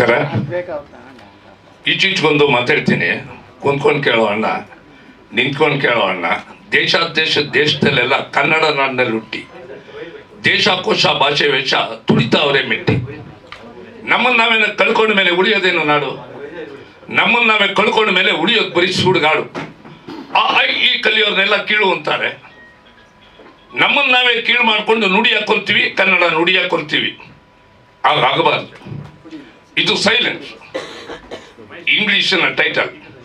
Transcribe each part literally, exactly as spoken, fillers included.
ನಮಸ್ಕಾರ. ಈಚೀಚೆಗೊಂದು ಮಾತಾಡ್ತೀನಿ. ಕುಂತ್ಕೊಂಡು ಕೇಳೋ ಅಣ್ಣ, ನಿಂತ್ಕೊಂಡು ಕೇಳೋ ಅಣ್ಣ. ದೇಶ ದೇಶ ದೇಶದಲ್ಲೆಲ್ಲ ಕನ್ನಡ ನಾಡಿನಲ್ಲಿ ಹುಟ್ಟಿ ದೇಶಕೋಶ ಭಾಷೆ ವೇಷ ತುಳಿತಾವರೆ ಮೆಟ್ಟಿ ನಮ್ಮನ್ನು ನಾವೇನ ಕಳ್ಕೊಂಡ ಮೇಲೆ ಉಳಿಯೋದೇನು ನಾಡು? ನಮ್ಮನ್ನು ನಾವೇ ಕಳ್ಕೊಂಡ ಮೇಲೆ ಉಳಿಯೋದು ಬರೀ ಸುಡುಗಾಡು. ಆ ಈ ಕಲಿಯೋರ್ನೆಲ್ಲ ಕೀಳು ಅಂತಾರೆ. ನಮ್ಮನ್ನು ನಾವೇ ಕೀಳು ಮಾಡಿಕೊಂಡು ನುಡಿ ಹಾಕೊಂತೀವಿ, ಕನ್ನಡ ನುಡಿ ಹಾಕೊಂತೀವಿ. ಆಗಬಾರ್ದು. ಇದು ಸೈಲೆನ್ಸ್, ಇಂಗ್ಲಿಷಿನ ಟೈಟಲ್.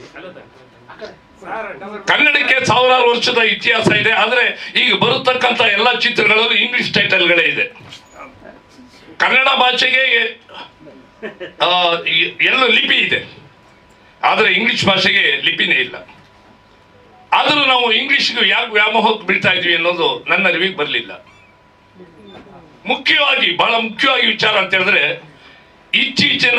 ಕನ್ನಡಕ್ಕೆ ಸಾವಿರಾರು ವರ್ಷದ ಇತಿಹಾಸ ಇದೆ. ಆದರೆ ಈಗ ಬರತಕ್ಕಂಥ ಎಲ್ಲ ಚಿತ್ರಗಳಲ್ಲೂ ಇಂಗ್ಲಿಷ್ ಟೈಟಲ್ಗಳೇ ಇದೆ. ಕನ್ನಡ ಭಾಷೆಗೆ ಎಲ್ಲ ಲಿಪಿ ಇದೆ, ಆದರೆ ಇಂಗ್ಲಿಷ್ ಭಾಷೆಗೆ ಲಿಪಿನೇ ಇಲ್ಲ. ಆದರೂ ನಾವು ಇಂಗ್ಲಿಷ್ಗೆ ಯಾಕೆ ವ್ಯಾಮೋಹಕ್ಕೆ ಬೀಳ್ತಾ ಇದ್ವಿ ಅನ್ನೋದು ನನ್ನ ಅರಿವಿಗೆ ಬರಲಿಲ್ಲ. ಮುಖ್ಯವಾಗಿ ಬಹಳ ಮುಖ್ಯವಾಗಿ ವಿಚಾರ ಅಂತ ಹೇಳಿದ್ರೆ, ಇತ್ತೀಚಿನ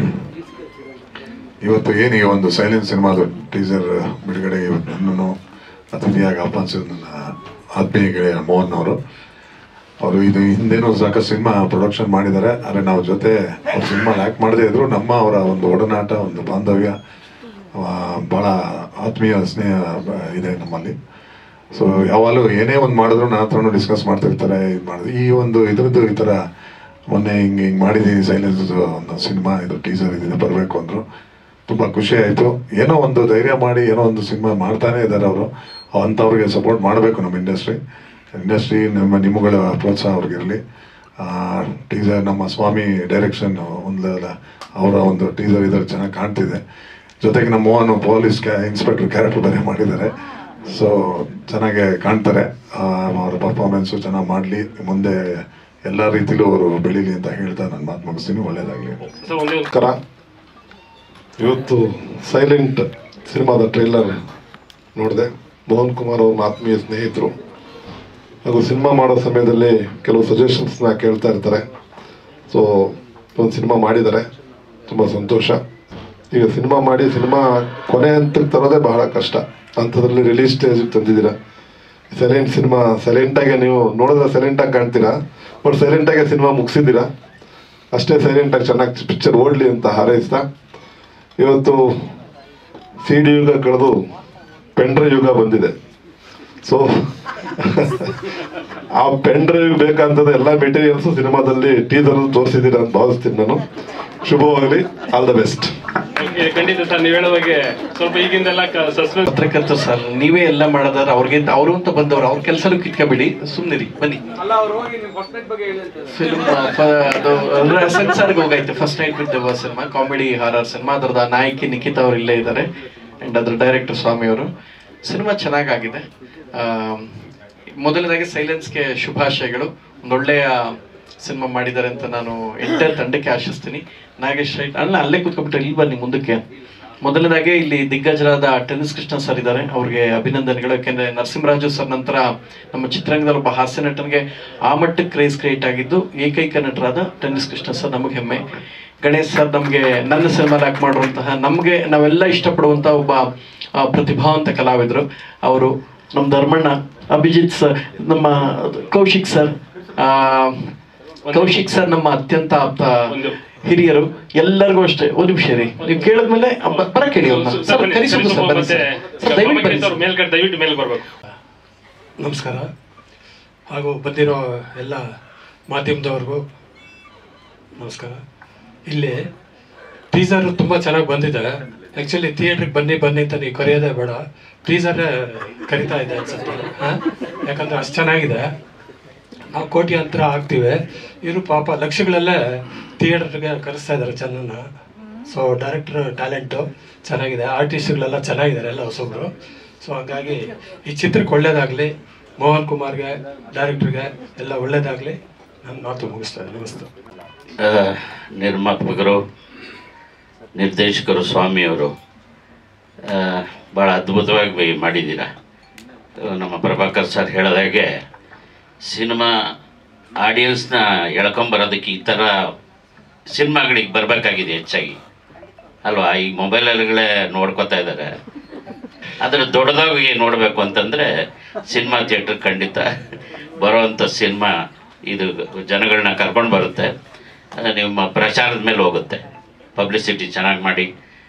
ಇವತ್ತು ಏನೀಗ ಒಂದು ಸೈಲೆನ್ಸ್ ಸಿನಿಮಾದ ಟೀಸರ್ ಬಿಡುಗಡೆಗೆ ನನ್ನನ್ನು ಅತಿಥಿಯಾಗಿ ಆಹ್ವಾನಿಸಿದ ನನ್ನ ಆತ್ಮೀಯ ಗೆಳೆಯ ಮೋಹನ್ ಅವರು ಅವರು ಇದು ಹಿಂದೇನೂ ಸಾಕಷ್ಟು ಸಿನಿಮಾ ಪ್ರೊಡಕ್ಷನ್ ಮಾಡಿದ್ದಾರೆ. ಆದರೆ ನಾವು ಜೊತೆ ಅವ್ರ ಸಿನಿಮಾ ಆ್ಯಕ್ಟ್ ಮಾಡದೇ ಇದ್ರು ನಮ್ಮ ಅವರ ಒಂದು ಒಡನಾಟ, ಒಂದು ಬಾಂಧವ್ಯ, ಭಾಳ ಆತ್ಮೀಯ ಸ್ನೇಹ ಇದೆ ನಮ್ಮಲ್ಲಿ. ಸೊ ಯಾವಾಗಲೂ ಏನೇ ಒಂದು ಮಾಡಿದ್ರು ನನ್ನ ಹತ್ರನೂ ಡಿಸ್ಕಸ್ ಮಾಡ್ತಿರ್ತಾರೆ. ಇದು ಮಾಡಿದ್ರು ಈ ಒಂದು ಇದ್ರದ್ದು ಈ ಥರ ಮೊನ್ನೆ ಹಿಂಗೆ ಹಿಂಗೆ ಮಾಡಿದ್ದೀನಿ ಸೈಲೆನ್ಸ್ ಒಂದು ಸಿನಿಮಾ, ಇದು ಟೀಸರ್ ಇದಿದೆ ಬರಬೇಕು ಅಂದರು. ತುಂಬ ಖುಷಿ ಆಯಿತು. ಏನೋ ಒಂದು ಧೈರ್ಯ ಮಾಡಿ ಏನೋ ಒಂದು ಸಿನಿಮಾ ಮಾಡ್ತಾನೆ ಇದ್ದಾರೆ ಅವರು. ಅಂಥವ್ರಿಗೆ ಸಪೋರ್ಟ್ ಮಾಡಬೇಕು ನಮ್ಮ ಇಂಡಸ್ಟ್ರಿ ಇಂಡಸ್ಟ್ರಿ ನಮ್ಮ ನಿಮ್ಮಗಳ ಪ್ರೋತ್ಸಾಹ ಅವ್ರಿಗಿರಲಿ. ಟೀಸರ್ ನಮ್ಮ ಸ್ವಾಮಿ ಡೈರೆಕ್ಷನ್ ಒಂದು ಅವರ ಒಂದು ಟೀಸರ್ ಇದರಲ್ಲಿ ಚೆನ್ನಾಗಿ ಕಾಣ್ತಿದೆ. ಜೊತೆಗೆ ನಮ್ಮ ಮೋಹನ್ ಪೊಲೀಸ್ ಕ್ಯಾ ಇನ್ಸ್ಪೆಕ್ಟರ್ ಕ್ಯಾರೆಕ್ಟರ್ ಬೇರೆ ಮಾಡಿದ್ದಾರೆ. ಸೊ ಚೆನ್ನಾಗೆ ಕಾಣ್ತಾರೆ. ಅವರ ಪರ್ಫಾರ್ಮೆನ್ಸು ಚೆನ್ನಾಗಿ ಮಾಡಲಿ, ಮುಂದೆ ಎಲ್ಲ ರೀತಿಲೂ ಅವರು ಬೆಳೀಲಿ ಅಂತ ಹೇಳ್ತಾ ನನ್ನ ಮಾತು ಮುಗಿಸ್ತೀನಿ. ಒಳ್ಳೆಯದಾಗಲಿ. ನಮಸ್ಕಾರ. ಇವತ್ತು ಸೈಲೆಂಟ್ ಸಿನಿಮಾದ ಟ್ರೈಲರ್ ನೋಡಿದೆ. ಮೋಹನ್ ಕುಮಾರ್ ಅವ್ರ ಆತ್ಮೀಯ ಸ್ನೇಹಿತರು ಹಾಗೂ ಸಿನಿಮಾ ಮಾಡೋ ಸಮಯದಲ್ಲಿ ಕೆಲವು ಸಜೆಷನ್ಸ್ನ ಕೇಳ್ತಾ ಇರ್ತಾರೆ. ಸೊ ಒಂದು ಸಿನಿಮಾ ಮಾಡಿದ್ದಾರೆ, ತುಂಬ ಸಂತೋಷ. ಈಗ ಸಿನಿಮಾ ಮಾಡಿ ಸಿನಿಮಾ ಕೊನೆ ಹಂತಕ್ಕೆ ತರೋದೇ ಬಹಳ ಕಷ್ಟ. ಅಂಥದ್ರಲ್ಲಿ ರಿಲೀಸ್ ಸ್ಟೇಜಿಗೆ ತಂದಿದ್ದೀರಾ. ಸೈಲೆಂಟ್ ಸಿನಿಮಾ ಸೈಲೆಂಟಾಗೆ ನೀವು ನೋಡಿದ್ರೆ ಸೈಲೆಂಟಾಗಿ ಕಾಣ್ತೀರಾ, ಬಟ್ ಸೈಲೆಂಟಾಗೆ ಸಿನಿಮಾ ಮುಗಿಸಿದ್ದೀರಾ. ಅಷ್ಟೇ ಸೈಲೆಂಟಾಗಿ ಚೆನ್ನಾಗಿ ಪಿಕ್ಚರ್ ಓಡಲಿ ಅಂತ ಹಾರೈಸ್ತಾ, ಇವತ್ತು ಸಿ ಡಿ ಯುಗ ಕಳೆದು ಪೆಂಡ್ರೈವ್ ಯುಗ ಬಂದಿದೆ. ಸೊ ಆ ಪೆಂಡ್ರೈವ್ ಬೇಕಂತದ ಎಲ್ಲ ಮೆಟೀರಿಯಲ್ಸು ಸಿನಿಮಾದಲ್ಲಿ ಟೀಸರ್ ತೋರಿಸಿದ್ದೀರಾ ಅಂತ ಭಾವಿಸ್ತೀನಿ ನಾನು. ಶುಭವಾಗಲಿ, ಆಲ್ ದ ಬೆಸ್ಟ್. ಖಂಡಿತ ಸರ್, ನೀವು ಹೇಳೋವಾಗೆ ಸ್ವಲ್ಪ ಈಗಿಂದೆಲ್ಲ ಪತ್ರಕರ್ತರು ಸರ್, ನೀವೇ ಎಲ್ಲ ಮಾಡೋದಾರ ಅವ್ರಿಗೆ ಅವರು ಅಂತ ಬಂದವರು ಅವ್ರ ಕೆಲಸನೂ ಕಿತ್ಕೊಬಿಡಿ, ಸುಮ್ಮನಿರಿ, ಬನ್ನಿ. ಫಿಲ್ಮ್ ಅದು ಸೆನ್ಸಾರ್ಗೆ ಹೋಗೈತೆ. ಫಸ್ಟ್ ನೈಟ್ ವಿತ್ ದೇವ ಸಿನಿಮಾ, ಕಾಮಿಡಿ ಹಾರರ್ ಸಿನಿಮಾ. ಅದ್ರದ್ದು ನಾಯಕಿ ನಿಖಿತಾ ಅವ್ರು ಇಲ್ಲೇ ಇದ್ದಾರೆ, ಅಂಡ್ ಅದ್ರ ಡೈರೆಕ್ಟರ್ ಸ್ವಾಮಿ ಅವರು. ಸಿನಿಮಾ ಚೆನ್ನಾಗಾಗಿದೆ. ಮೊದಲನೇದಾಗಿ ಸೈಲೆನ್ಸ್ಗೆ ಶುಭಾಶಯಗಳು. ಒಂದೊಳ್ಳೆಯ ಸಿನಿಮಾ ಮಾಡಿದ್ದಾರೆ ಅಂತ ನಾನು ಎಂಟರ್ ತಂಡಕ್ಕೆ ಆಶಿಸ್ತೀನಿ. ನಾಗೇಶ್ ರೈಟ್ ಅಲ್ಲ, ಅಲ್ಲೇ ಕೂತ್ಕೊಂಡ್ಬಿಟ್ರೆ ಇಲ್ಲಿ ಬನ್ನಿ ಮುಂದಕ್ಕೆ. ಮೊದಲನೇದಾಗಿ ಇಲ್ಲಿ ದಿಗ್ಗಜರಾದ ಟೆನ್ನಿಸ್ ಕೃಷ್ಣ ಸರ್ ಇದ್ದಾರೆ, ಅವ್ರಿಗೆ ಅಭಿನಂದನೆಗಳು. ಯಾಕೆಂದ್ರೆ ನರಸಿಂಹರಾಜು ಸರ್ ನಂತರ ನಮ್ಮ ಚಿತ್ರರಂಗದಲ್ಲಿ ಒಬ್ಬ ಹಾಸ್ಯ ನಟನಿಗೆ ಆ ಮಟ್ಟಕ್ಕೆ ಕ್ರೇಜ್ ಕ್ರಿಯೇಟ್ ಆಗಿದ್ದು ಏಕೈಕ ನಟರಾದ ಟೆನ್ನಿಸ್ ಕೃಷ್ಣ ಸರ್, ನಮಗೆ ಹೆಮ್ಮೆ. ಗಣೇಶ್ ಸರ್ ನಮಗೆ ನನ್ನ ಸಿನಿಮಾದಲ್ಲಿ ಆಕ್ಟ್ ಮಾಡುವಂತಹ, ನಮಗೆ ನಾವೆಲ್ಲ ಇಷ್ಟಪಡುವಂಥ ಒಬ್ಬ ಪ್ರತಿಭಾವಂತ ಕಲಾವಿದರು ಅವರು. ನಮ್ಮ ಧರ್ಮಣ್ಣ, ಅಭಿಜಿತ್ ಸರ್, ನಮ್ಮ ಕೌಶಿಕ್ ಸರ್ ಕೌಶಿಕ್ ಸರ್ ನಮ್ಮ ಅತ್ಯಂತ ಆಪ್ತ ಹಿರಿಯರು. ಎಲ್ಲರಿಗೂ ಅಷ್ಟೇ. ಒಂದು ನಿಮಿಷ ರೀ, ನೀವು ಕೇಳಿದ್ಮೇಲೆ ಬರ ಕೇಳಿ ಸರ್, ಕರಿಸೋದು ಸರ್, ಬನ್ನಿ ಸರ್, ದಯವಿಟ್ಟು ಮೇಲೆ ಬರಬೇಕು. ನಮಸ್ಕಾರ. ಹಾಗೂ ಬಂದಿರೋ ಎಲ್ಲ ಮಾಧ್ಯಮದವ್ರಿಗೂ ನಮಸ್ಕಾರ. ಇಲ್ಲಿ ಟೀಸರ್ ತುಂಬ ಚೆನ್ನಾಗಿ ಬಂದಿದೆ. ಆ್ಯಕ್ಚುಲಿ ಥಿಯೇಟ್ರಿಗೆ ಬನ್ನಿ ಬನ್ನಿ ಅಂತ ನೀವು ಕರೆಯೋದೇ ಬೇಡ, ಟೀಸರೇ ಕರಿತಾ ಇದೆ ಅನ್ಸುತ್ತೆ. ಹಾಂ, ಯಾಕಂದರೆ ಅಷ್ಟು ಚೆನ್ನಾಗಿದೆ. ನಾವು ಕೋಟ್ಯಾಂತರ ಆಗ್ತೀವಿ, ಇವರು ಪಾಪ ಲಕ್ಷಗಳಲ್ಲೇ ಥಿಯೇಟರ್ಗೆ ಕರೆಸ್ತಾ ಇದ್ದಾರೆ ಜನನ. ಸೊ ಡೈರೆಕ್ಟ್ರ್ ಟ್ಯಾಲೆಂಟು ಚೆನ್ನಾಗಿದೆ, ಆರ್ಟಿಸ್ಟ್ಗಳೆಲ್ಲ ಚೆನ್ನಾಗಿದ್ದಾರೆ, ಎಲ್ಲ ಹೊಸಬ್ರು. ಸೊ ಹಾಗಾಗಿ ಈ ಚಿತ್ರಕ್ಕೆ ಒಳ್ಳೇದಾಗಲಿ, ಮೋಹನ್ ಕುಮಾರ್ಗೆ, ಡೈರೆಕ್ಟ್ರಿಗೆ ಎಲ್ಲ ಒಳ್ಳೇದಾಗಲಿ. ನನ್ನ ಮಾತು ಮುಗಿಸ್ತಾ ಇದ್ದೀನಿ. ನಮಸ್ತೆ. ನಿರ್ಮಾಪಕರು, ನಿರ್ದೇಶಕರು, ಸ್ವಾಮಿಯವರು ಭಾಳ ಅದ್ಭುತವಾಗಿ ಮಾಡಿದ್ದೀರ. ನಮ್ಮ ಪ್ರಭಾಕರ್ ಸರ್ ಹೇಳಿದಾಗೆ ಸಿನಿಮಾ ಆಡಿಯನ್ಸ್ನ ಎಳ್ಕೊಂಬರೋದಕ್ಕೆ ಈ ಥರ ಸಿನಿಮಾಗಳಿಗೆ ಬರಬೇಕಾಗಿದೆ ಹೆಚ್ಚಾಗಿ ಅಲ್ವಾ. ಈ ಮೊಬೈಲಲ್ಲೇ ನೋಡ್ಕೋತಾ ಇದ್ದಾರೆ. ಆದರೆ ದೊಡ್ಡದಾಗಿ ನೋಡಬೇಕು ಅಂತಂದರೆ ಸಿನಿಮಾ ಥಿಯೇಟ್ರ್ ಖಂಡಿತ ಬರೋವಂಥ ಸಿನಿಮಾ ಇದು ಜನಗಳನ್ನ ಕರ್ಕೊಂಡು ಬರುತ್ತೆ, ನಿಮ್ಮ ಪ್ರಚಾರದ ಮೇಲೆ ಹೋಗುತ್ತೆ. ಪಬ್ಲಿಸಿಟಿ ಚೆನ್ನಾಗಿ ಮಾಡಿ.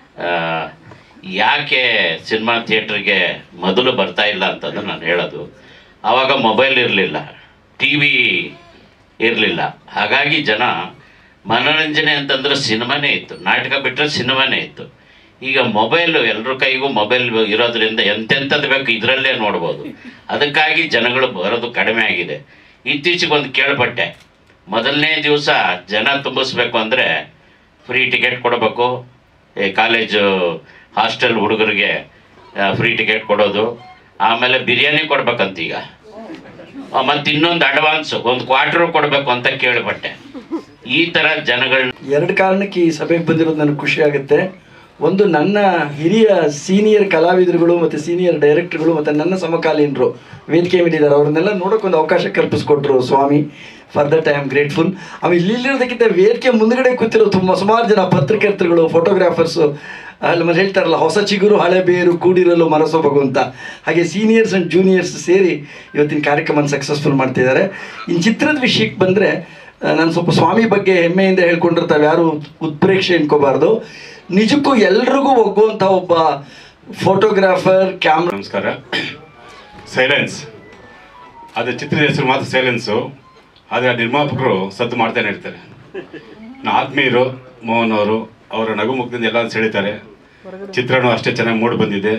ಯಾಕೆ ಸಿನಿಮಾ ಥಿಯೇಟ್ರಿಗೆ ಮೊದಲು ಬರ್ತಾ ಇಲ್ಲ ಅಂತಂದು ನಾನು ಹೇಳೋದು, ಆವಾಗ ಮೊಬೈಲ್ ಇರಲಿಲ್ಲ, ಟಿ ವಿ ಇರಲಿಲ್ಲ. ಹಾಗಾಗಿ ಜನ ಮನೋರಂಜನೆ ಅಂತಂದ್ರೆ ಸಿನಿಮಾನೇ ಇತ್ತು, ನಾಟಕ ಬಿಟ್ಟರೆ ಸಿನಿಮಾನೇ ಇತ್ತು. ಈಗ ಮೊಬೈಲು ಎಲ್ಲರ ಕೈಗೂ ಮೊಬೈಲ್ ಇರೋದ್ರಿಂದ ಎಂತೆಂಥದ್ದು ಬೇಕು ಇದರಲ್ಲೇ ನೋಡ್ಬೋದು. ಅದಕ್ಕಾಗಿ ಜನಗಳು ಬರೋದು ಕಡಿಮೆ ಆಗಿದೆ. ಇತ್ತೀಚೆಗೆ ಒಂದು ಕೇಳ್ಪಟ್ಟೆ, ಮೊದಲನೇ ದಿವಸ ಜನ ತುಂಬಿಸ್ಬೇಕು ಅಂದರೆ ಫ್ರೀ ಟಿಕೆಟ್ ಕೊಡಬೇಕು, ಕಾಲೇಜು ಹಾಸ್ಟೆಲ್ ಹುಡುಗರಿಗೆ ಫ್ರೀ ಟಿಕೆಟ್ ಕೊಡೋದು, ಆಮೇಲೆ ಬಿರಿಯಾನಿ ಕೊಡ್ಬೇಕಂತೀಗ, ಮತ್ತು ಇನ್ನೊಂದು ಅಡ್ವಾನ್ಸು ಒಂದು ಕ್ವಾರ್ಟರ್ ಕೊಡಬೇಕು ಅಂತ ಕೇಳ್ಪಟ್ಟೆ. ಈ ಥರ ಜನಗಳು ಎರಡು ಕಾರಣಕ್ಕೆ ಈ ಸಭೆಗೆ ಬಂದಿರೋದು ನನಗೆ ಖುಷಿ ಆಗುತ್ತೆ. ಒಂದು, ನನ್ನ ಹಿರಿಯ ಸೀನಿಯರ್ ಕಲಾವಿದರುಗಳು ಮತ್ತು ಸೀನಿಯರ್ ಡೈರೆಕ್ಟರ್ಗಳು ಮತ್ತು ನನ್ನ ಸಮಕಾಲೀನರು ವೇದಿಕೆ ಮೇಲಿದ್ದಾರೆ, ಅವ್ರನ್ನೆಲ್ಲ ನೋಡೋಕೆ ಒಂದು ಅವಕಾಶ ಕಲ್ಪಿಸ್ಕೊಟ್ರು ಸ್ವಾಮಿ. For that I am grateful. ಆಮೇಲೆ ಇಲ್ಲಿರೋದಕ್ಕಿಂತ ವೇದಿಕೆ ಮುಂದುಗಡೆ ಕೂತಿರೋ ತುಂಬ ಸುಮಾರು ಜನ ಪತ್ರಕರ್ತರುಗಳು, ಫೋಟೋಗ್ರಾಫರ್ಸು, ಅಲ್ಲಿ ಮತ್ತೆ ಹೇಳ್ತಾರಲ್ಲ, ಹೊಸ ಚಿಗುರು ಹಳೆ ಬೇರು ಕೂಡಿರಲು ಮನಸೊಬಗು ಅಂತ, ಹಾಗೆ ಸೀನಿಯರ್ಸ್ ಆ್ಯಂಡ್ ಜೂನಿಯರ್ಸ್ ಸೇರಿ ಇವತ್ತಿನ ಕಾರ್ಯಕ್ರಮ ಸಕ್ಸಸ್ಫುಲ್ ಮಾಡ್ತಿದ್ದಾರೆ. ಇನ್ನು ಚಿತ್ರದ ವಿಷಯಕ್ಕೆ ಬಂದರೆ, ನಾನು ಸ್ವಲ್ಪ ಸ್ವಾಮಿ ಬಗ್ಗೆ ಹೆಮ್ಮೆಯಿಂದ ಹೇಳ್ಕೊಂಡಿರ್ತಾವೆ, ಯಾರು ಉತ್ಪ್ರೇಕ್ಷೆ ಅನ್ಕೋಬಾರ್ದು. ನಿಜಕ್ಕೂ ಎಲ್ರಿಗೂ ಒಗ್ಗುವಂಥ ಒಬ್ಬ ಫೋಟೋಗ್ರಾಫರ್, ಕ್ಯಾಮ್ರಾ. ನಮಸ್ಕಾರ. ಸೈಲೆನ್ಸ್, ಅದು ಚಿತ್ರದ ಹೆಸರು ಮಾತ್ರ ಸೈಲೆನ್ಸು, ಆದರೆ ಆ ನಿರ್ಮಾಪಕರು ಸದ್ದು ಮಾಡ್ತಾನೆ ಇರ್ತಾರೆ. ನಾ ಆತ್ಮೀಯರು ಮೋಹನ್ ಅವರು, ಅವರ ನಗು ಮುಖದಿಂದ ಎಲ್ಲ ಸೆಳೀತಾರೆ. ಚಿತ್ರನೂ ಅಷ್ಟೇ ಚೆನ್ನಾಗಿ ಮೂಡಿ ಬಂದಿದೆ.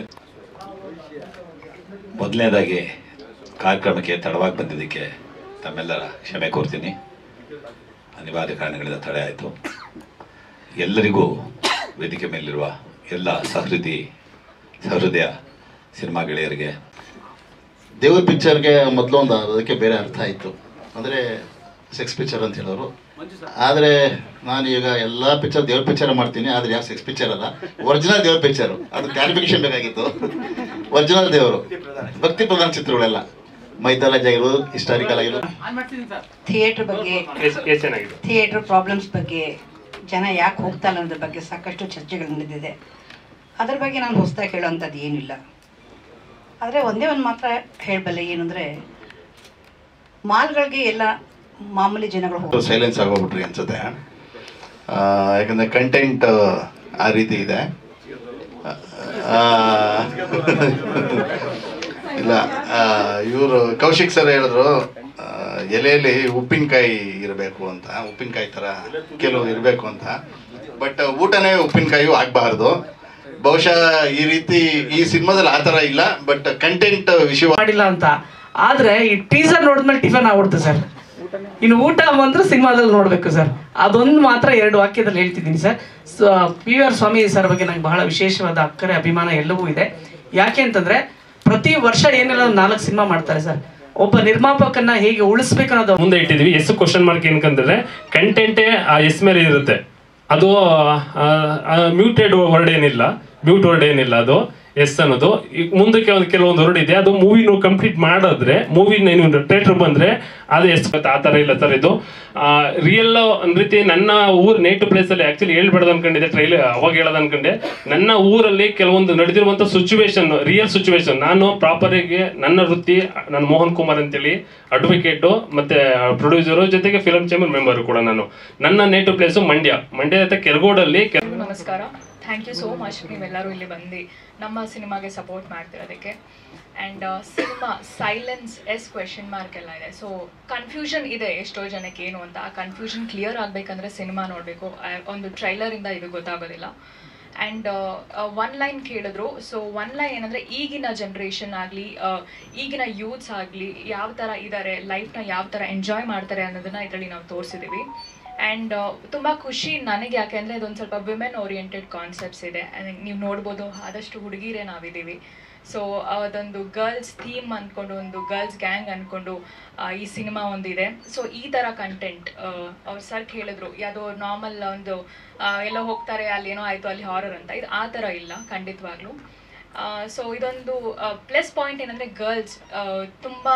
ಮೊದಲನೇದಾಗಿ ಕಾರ್ಯಕ್ರಮಕ್ಕೆ ತಡವಾಗಿ ಬಂದಿದ್ದಕ್ಕೆ ತಮ್ಮೆಲ್ಲರ ಕ್ಷಮೆ ಕೋರ್ತೀನಿ. ಅನಿವಾರ್ಯ ಕಾರಣಗಳಿಂದ ತಡೆ ಆಯಿತು. ಎಲ್ಲರಿಗೂ ವೇದಿಕೆ ಮೇಲಿರುವ ಎಲ್ಲ ಸಹೃದಿ ಸಹೃದಯ ಸಿನಿಮಾ ಗೆಳೆಯರಿಗೆ, ದೇವ್ರ ಪಿಕ್ಚರ್ಗೆ ಮೊದಲು ಒಂದು ಅದಕ್ಕೆ ಬೇರೆ ಅರ್ಥ ಇತ್ತು, ಅಂದರೆ ಸೆಕ್ಸ್ ಪಿಕ್ಚರ್ ಅಂತ ಹೇಳೋರು. ಆದರೆ ನಾನು ಈಗ ಎಲ್ಲ ಪಿಕ್ಚರ್ ದೇವ್ರ ಪಿಕ್ಚರ್ ಮಾಡ್ತೀನಿ, ಆದರೆ ಯಾವ ಸೆಕ್ಸ್ ಪಿಕ್ಚರ್ ಅಲ್ಲ, ಒರಿಜಿನಲ್ ದೇವ್ರ ಪಿಕ್ಚರು. ಅದು ಕ್ಲಾರಿಫಿಕೇಶನ್ ಬೇಕಾಗಿತ್ತು. ಒರಿಜಿನಲ್ ದೇವರು, ಭಕ್ತಿ ಪ್ರಧಾನ ಚಿತ್ರಗಳೆಲ್ಲ, ಮೈಥಾಲಜಿ ಆಗಿರೋದು, ಹಿಸ್ಟಾರಿಕಲ್ ಆಗಿರೋದು. ಥಿಯೇಟರ್ ಬಗ್ಗೆ, ಥಿಯೇಟರ್ ಪ್ರಾಬ್ಲಮ್ಸ್ ಬಗ್ಗೆ, ಜನ ಯಾಕೆ ಹೋಗ್ತಾ ಇಲ್ಲ ಅನ್ನೋದ್ರ ಬಗ್ಗೆ ಸಾಕಷ್ಟು ಚರ್ಚೆಗಳು ನಡೆದಿದೆ. ಅದ್ರ ಬಗ್ಗೆ ನಾನು ಹೊಸದಾಗಿ ಹೇಳೋವಂಥದ್ದು ಏನಿಲ್ಲ. ಆದರೆ ಒಂದೇ ಒಂದು ಮಾತ್ರ ಹೇಳಬಲ್ಲೆ, ಏನಂದರೆ ಮಾಲ್ಗಳಿಗೆ ಎಲ್ಲ ಮಾಮೂಲಿ ಜನಗಳು ಸೈಲೆನ್ಸ್ ಆಗೋಗ್ಬಿಟ್ರಿ ಅನ್ಸುತ್ತೆ. ಯಾಕಂದರೆ ಕಂಟೆಂಟ್ ಆ ರೀತಿ ಇದೆ. ಇಲ್ಲ, ಇವರು ಕೌಶಿಕ್ ಸರ್ ಹೇಳಿದ್ರು ಎಲೆಯಲ್ಲಿ ಉಪ್ಪಿನಕಾಯಿ ಇರಬೇಕು ಅಂತ, ಉಪ್ಪಿನಕಾಯಿ ಥರ ಕೆಲವು ಇರಬೇಕು ಅಂತ. ಬಟ್ ಊಟನೇ ಉಪ್ಪಿನಕಾಯಿಯೂ ಆಗಬಾರ್ದು. ಬಹುಶಃ ಈ ರೀತಿ ಈ ಸಿನಿಮಾದಲ್ಲಿ ಆ ಥರ ಇಲ್ಲ, ಬಟ್ ಕಂಟೆಂಟ್ ವಿಷಯ ಮಾಡಿಲ್ಲ ಅಂತ. ಆದರೆ ಈ ಟೀಸರ್ ನೋಡಿದ್ಮೇಲೆ ಟಿಫನ್ ಆಗ್ಬಿಡ್ತು ಸರ್. ಇನ್ನು ಊಟ ಬಂದ್ರೆ ಸಿನಿಮಾದಲ್ಲಿ ನೋಡಬೇಕು ಸರ್. ಅದೊಂದು ಮಾತ್ರ ಎರಡು ವಾಕ್ಯದಲ್ಲಿ ಹೇಳ್ತಿದ್ದೀನಿ ಸರ್. So P V R Swamy sir ಬಗ್ಗೆ ನಂಗೆ ಬಹಳ ವಿಶೇಷವಾದ ಅಕ್ಕರೆ, ಅಭಿಮಾನ ಎಲ್ಲವೂ ಇದೆ. ಯಾಕೆ ಅಂತಂದರೆ ಪ್ರತಿ ವರ್ಷ ಏನೆಲ್ಲ ನಾಲ್ಕು ಸಿನಿಮಾ ಮಾಡ್ತಾರೆ ಸರ್. ಒಬ್ಬ ನಿರ್ಮಾಪಕನ ಹೇಗೆ ಉಳಿಸ್ಬೇಕು ಅನ್ನೋದು ಮುಂದೆ ಇಟ್ಟಿದ್ವಿ. ಎಸ್ ಕ್ವಶನ್ ಮಾರ್ಕ್ ಏನಕ್ಕಂತಂದ್ರೆ ಕಂಟೆಂಟೇ ಆ ಎಸ್ ಮೇಲೆ ಇರುತ್ತೆ. ಅದು ಮ್ಯೂಟೆಡ್ ವರ್ಡ್ ಏನಿಲ್ಲ, ಮ್ಯೂಟ್ ವರ್ಡ್ ಏನಿಲ್ಲ, ಅದು ಎಸ್ ಅನ್ನೋದು. ಈಗ ಮುಂದಕ್ಕೆ ಒಂದು ಕೆಲವೊಂದು ವರ್ಡ್ ಇದೆ, ಅದು ಮೂವಿನೂ ಕಂಪ್ಲೀಟ್ ಮಾಡಿದ್ರೆ, ಮೂವಿ ನೀವು ಥಿಯೇಟ್ರ್ ಬಂದರೆ ಅದು ಎಸ್ ಆ ಥರ ಇಲ್ಲ ಸರ್. ಇದು ರಿಯಲ್ ಒಂದು ರೀತಿ ನನ್ನ ಊರು ನೇಟಿವ್ ಪ್ಲೇಸಲ್ಲಿ ಆ್ಯಕ್ಚುಲಿ ಹೇಳ್ಬೇಡ್ದು ಅನ್ಕೊಂಡಿದ್ದೆ, ಟ್ರೈಲರ್ ಅವಾಗ ಹೇಳೋದು ಅನ್ಕೊಂಡೆ. ನನ್ನ ಊರಲ್ಲಿ ಕೆಲವೊಂದು ನಡೆದಿರುವಂಥ ಸಿಚುವೇಶನ್, ರಿಯಲ್ ಸಿಚುವೇಶನ್. ನಾನು ಪ್ರಾಪರಿಗೆ ನನ್ನ ವೃತ್ತಿ, ನಾನು ಮೋಹನ್ ಕುಮಾರ್ ಅಂತೇಳಿ ಅಡ್ವೊಕೇಟು ಮತ್ತು ಪ್ರೊಡ್ಯೂಸರು, ಜೊತೆಗೆ ಫಿಲಮ್ ಚೇಂಬರ್ ಮೆಂಬರು ಕೂಡ. ನಾನು ನನ್ನ ನೇಟಿವ್ ಪ್ಲೇಸು ಮಂಡ್ಯ, ಮಂಡ್ಯ ಜೊತೆ ಕೆರಗೋಡಲ್ಲಿ. ನಮಸ್ಕಾರ, ಥ್ಯಾಂಕ್ ಯು ಸೋ ಮಚ್ ನೀವೆಲ್ಲರೂ ಇಲ್ಲಿ ಬಂದು ನಮ್ಮ ಸಿನಿಮಾಗೆ ಸಪೋರ್ಟ್ ಮಾಡ್ತಿರೋದಕ್ಕೆ. And cinema silence is question mark ಎಲ್ಲ ಇದೆ. ಸೊ ಕನ್ಫ್ಯೂಷನ್ ಇದೆ ಎಷ್ಟೋ ಜನಕ್ಕೆ ಏನು ಅಂತ. ಆ ಕನ್ಫ್ಯೂಷನ್ ಕ್ಲಿಯರ್ ಆಗಬೇಕಂದ್ರೆ ಸಿನಿಮಾ ನೋಡಬೇಕು. ಒಂದು ಟ್ರೈಲರಿಂದ ಇದು ಗೊತ್ತಾಗೋದಿಲ್ಲ. ಆ್ಯಂಡ್ ಒನ್ ಲೈನ್ ಕೇಳಿದ್ರು. ಸೊ ಒನ್ ಲೈನ್ ಏನಂದರೆ, ಈಗಿನ ಜನ್ರೇಷನ್ ಆಗಲಿ, ಈಗಿನ ಯೂತ್ಸ್ ಆಗಲಿ ಯಾವ ಥರ ಇದ್ದಾರೆ, ಲೈಫ್ನ ಯಾವ ಥರ ಎಂಜಾಯ್ ಮಾಡ್ತಾರೆ ಅನ್ನೋದನ್ನು ಇದರಲ್ಲಿ ನಾವು ತೋರಿಸಿದ್ದೀವಿ. ಆ್ಯಂಡ್ ತುಂಬ ಖುಷಿ ನನಗೆ, ಯಾಕೆ ಅಂದರೆ ಇದೊಂದು ಸ್ವಲ್ಪ ವಿಮೆನ್ ಓರಿಯೆಂಟೆಡ್ ಕಾನ್ಸೆಪ್ಟ್ಸ್ ಇದೆ. ನೀವು ನೋಡ್ಬೋದು, ಆದಷ್ಟು ಹುಡುಗಿರೇ ನಾವಿದ್ದೀವಿ. ಸೊ ಅದೊಂದು ಗರ್ಲ್ಸ್ ಥೀಮ್ ಅಂದ್ಕೊಂಡು, ಒಂದು ಗರ್ಲ್ಸ್ ಗ್ಯಾಂಗ್ ಅಂದ್ಕೊಂಡು ಈ ಸಿನಿಮಾ ಒಂದಿದೆ. ಸೊ ಈ ಥರ ಕಂಟೆಂಟ್ ಅವ್ರು ಸರ್ ಹೇಳಿದ್ರು, ಯಾವುದೋ ನಾರ್ಮಲ್ ಒಂದು ಎಲ್ಲೋ ಹೋಗ್ತಾರೆ, ಅಲ್ಲಿ ಏನೋ ಆಯಿತು, ಅಲ್ಲಿ ಹಾರರ್ ಅಂತ. ಇದು ಆ ಥರ ಇಲ್ಲ ಖಂಡಿತವಾಗ್ಲೂ. ಸೊ ಇದೊಂದು ಪ್ಲಸ್ ಪಾಯಿಂಟ್ ಏನಂದರೆ, ಗರ್ಲ್ಸ್ ತುಂಬಾ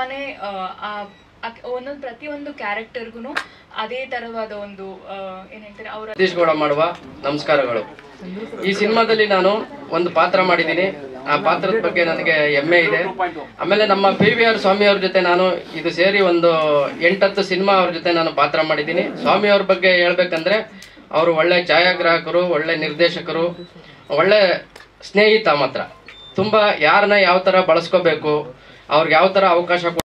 ಒಂದೊಂದು ಪ್ರತಿಯೊಂದು ಕ್ಯಾರೆಕ್ಟರ್ಗೂ ಅದೇ ಥರವಾದ ಒಂದು ಏನು ಹೇಳ್ತಾರೆ ಅವರ. ಸತೀಶ್ ಗೌಡ ಮಾಡುವ ನಮಸ್ಕಾರಗಳು. ಈ ಸಿನಿಮಾದಲ್ಲಿ ನಾನು ಒಂದು ಪಾತ್ರ ಮಾಡಿದ್ದೀನಿ. ಆ ಪಾತ್ರದ ಬಗ್ಗೆ ನನಗೆ ಹೆಮ್ಮೆ ಇದೆ. ಆಮೇಲೆ ನಮ್ಮ ಪಿ ವಿ ಆರ್ ಸ್ವಾಮಿ ಅವ್ರ ಜೊತೆ ನಾನು ಇದು ಸೇರಿ ಒಂದು ಎಂಟತ್ತು ಸಿನಿಮಾ ಅವ್ರ ಜೊತೆ ನಾನು ಪಾತ್ರ ಮಾಡಿದ್ದೀನಿ. ಸ್ವಾಮಿ ಅವ್ರ ಬಗ್ಗೆ ಹೇಳ್ಬೇಕಂದ್ರೆ ಅವರು ಒಳ್ಳೆ ಛಾಯಾಗ್ರಾಹಕರು, ಒಳ್ಳೆ ನಿರ್ದೇಶಕರು, ಒಳ್ಳೆ ಸ್ನೇಹಿತ ಮಾತ್ರ. ತುಂಬ ಯಾರನ್ನ ಯಾವ ಥರ ಬಳಸ್ಕೋಬೇಕು, ಅವ್ರಿಗೆ ಯಾವ ಥರ ಅವಕಾಶ